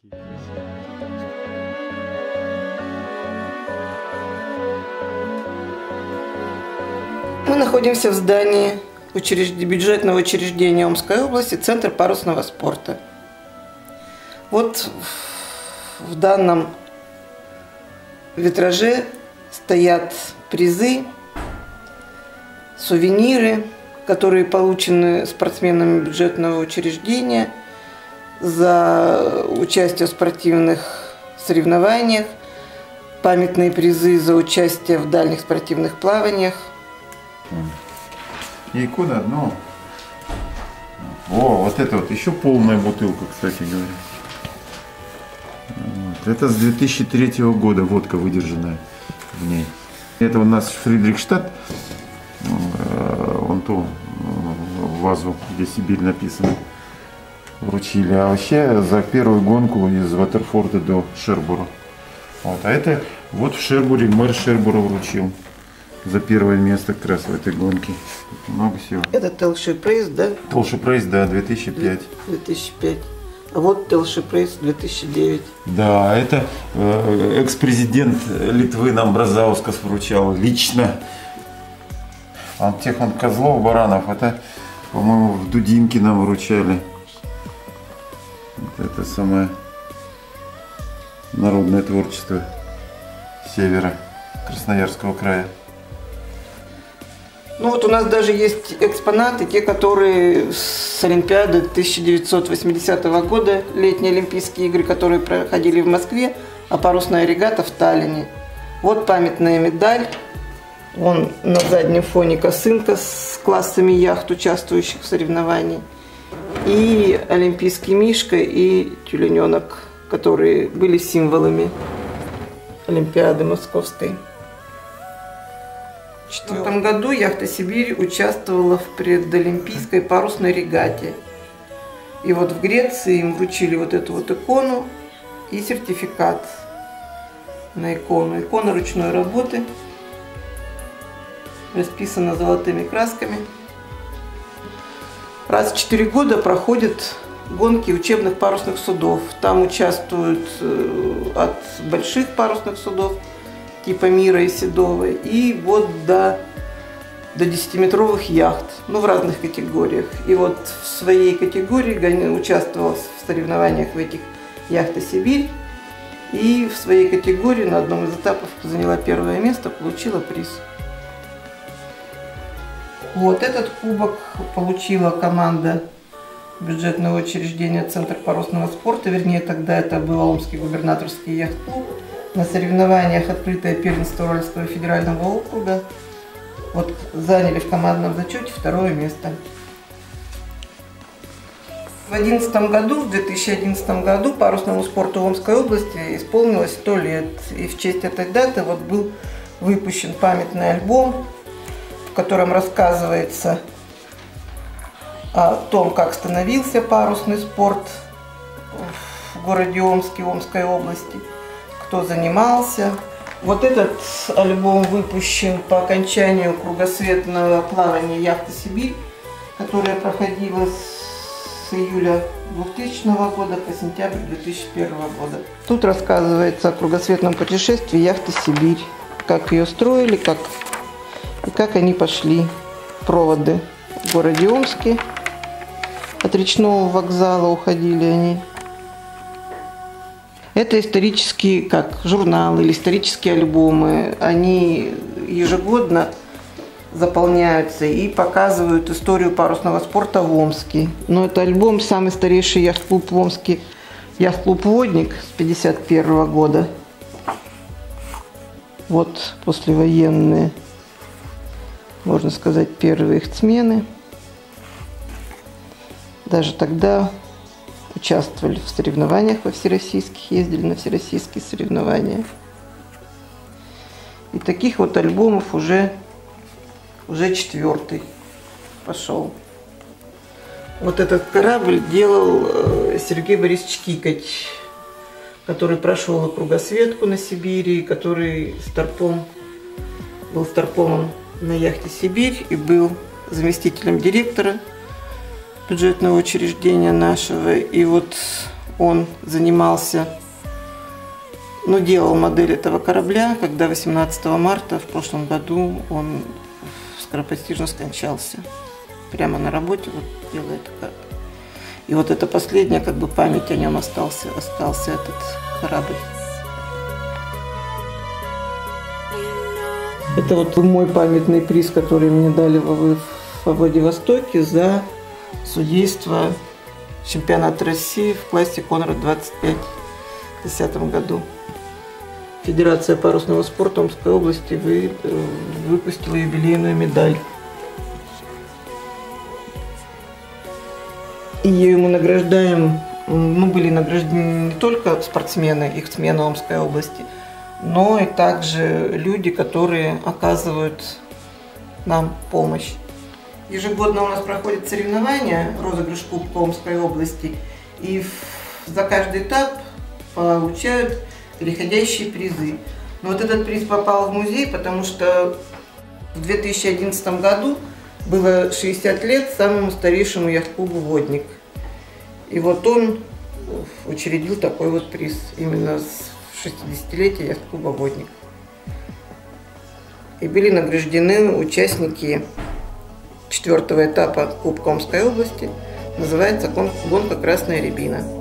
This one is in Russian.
Мы находимся в здании бюджетного учреждения Омской области, Центр парусного спорта. Вот в данном витраже стоят призы, сувениры, которые получены спортсменами бюджетного учреждения за участие в спортивных соревнованиях, памятные призы за участие в дальних спортивных плаваниях. И икона одно. О, вот это вот еще полная бутылка, кстати говоря. Вот. Это с 2003 года водка выдержанная в ней. Это у нас Фридрихштадт, вон ту вазу, где Сибирь написано, вручили. А вообще за первую гонку из Ватерфорда до Шербура. Вот. А это вот в Шербуре мэр Шербура вручил за первое место как раз в этой гонке. Много всего. Это Телши Прейс, да? Телши Прейс, да, 2005. 2005. А вот Телши Прейс 2009. Да, это экс-президент Литвы нам Бразаускас вручал лично. А тех он козлов, баранов, это, по-моему, в Дудинке нам вручали. Вот это самое народное творчество севера Красноярского края. Ну вот у нас даже есть экспонаты, те, которые с Олимпиады 1980 года, летние Олимпийские игры, которые проходили в Москве, а парусная регата в Таллине. Вот памятная медаль. Вон на заднем фоне косынка с классами яхт, участвующих в соревновании. И олимпийский мишка, и тюлененок, которые были символами Олимпиады Московской. В 2004 году яхта «Сибирь» участвовала в предолимпийской парусной регате. И вот в Греции им вручили вот эту вот икону и сертификат на икону. Икона ручной работы, расписана золотыми красками. Раз в 4 года проходят гонки учебных парусных судов. Там участвуют от больших парусных судов типа Мира и Седовой, и вот до 10-метровых яхт, ну, в разных категориях. И вот в своей категории участвовал в соревнованиях в этих яхта «Сибирь», и в своей категории на одном из этапов заняла первое место, получила приз. Вот этот кубок получила команда бюджетного учреждения Центр парусного спорта, вернее, тогда это был Омский губернаторский яхт-клуб, на соревнованиях «Открытое первенство Уральского федерального округа». Вот заняли в командном зачете 2-е место. В 2011 году парусному спорту в Омской области исполнилось 100 лет. И в честь этой даты вот был выпущен памятный альбом, в котором рассказывается о том, как становился парусный спорт в городе Омске, Омской области, кто занимался. Вот этот альбом выпущен по окончанию кругосветного плавания яхты «Сибирь», которое проходило с июля 2000 года по сентябрь 2001 года. Тут рассказывается о кругосветном путешествии яхты «Сибирь», как ее строили, как они пошли. Проводы в городе Омске. От речного вокзала уходили они. Это исторические, журналы или исторические альбомы. Они ежегодно заполняются и показывают историю парусного спорта в Омске. Но это альбом самый старейший яхт-клуб в Омске, яхт-клуб «Водник» с 1951 года. Вот послевоенные, можно сказать, первые их смены. Даже тогда участвовали в соревнованиях во всероссийских, ездили на всероссийские соревнования. И таких вот альбомов уже 4-й пошел. Вот этот корабль делал Сергей Борисович Кикоть, который прошел и кругосветку на Сибири, который был старпомом на яхте «Сибирь» и был заместителем директора бюджетного учреждения нашего. И вот он занимался, делал модель этого корабля, когда 18 марта в прошлом году он скоропостижно скончался. Прямо на работе делает это. И это последняя память о нем остался этот корабль. Это мой памятный приз, который мне дали во Владивостоке за судейство чемпионата России в классе Конрад-25 в 2010 году. Федерация парусного спорта Омской области выпустила юбилейную медаль. И ею мы награждаем, были награждены не только спортсмены, их смены Омской области, но и также люди, которые оказывают нам помощь. Ежегодно у нас проходят соревнования, розыгрыш Кубка Омской области, и за каждый этап получают переходящие призы. Но этот приз попал в музей, потому что в 2011 году было 60 лет самому старейшему яхт-клубу «Водник». И он учредил такой приз именно с 60-летия яхт-клуба «Водник». И были награждены участники 4-го этапа Кубка Омской области. Называется гонка «Красная рябина».